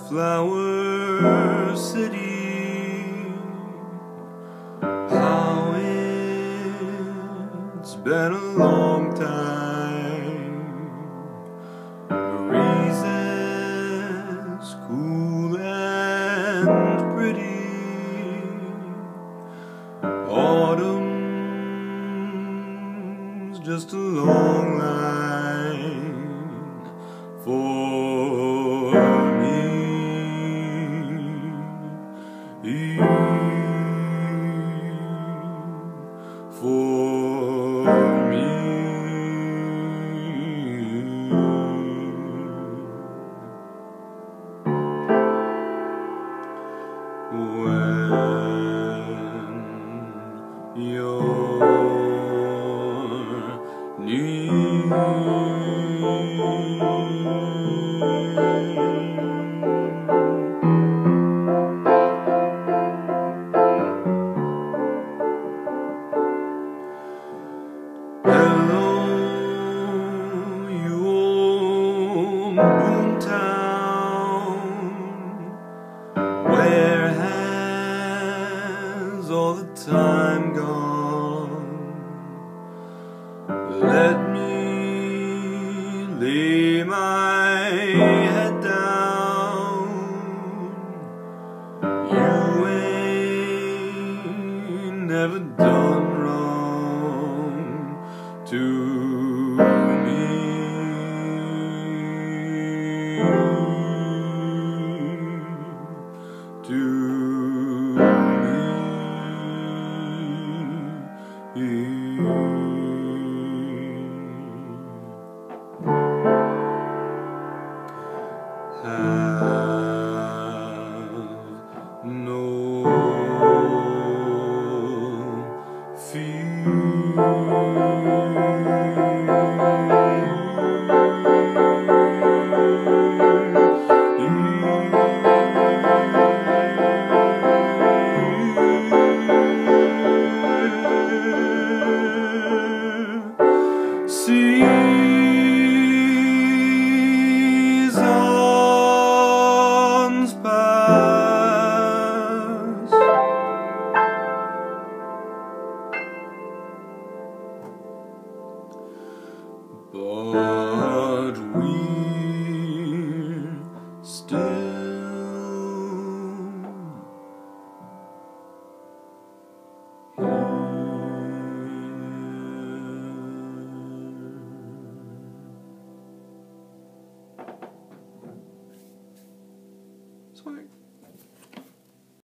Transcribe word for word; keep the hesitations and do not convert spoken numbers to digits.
Flower City, how it's been a long time. Breezes cool and pretty, autumn's just a long line for me. For me, when you're near. Hello, you old boomtown. Where has all the time gone? Let me lay my head down. You ain't never done wrong to me, to me. Have no Seasons pass, but we're still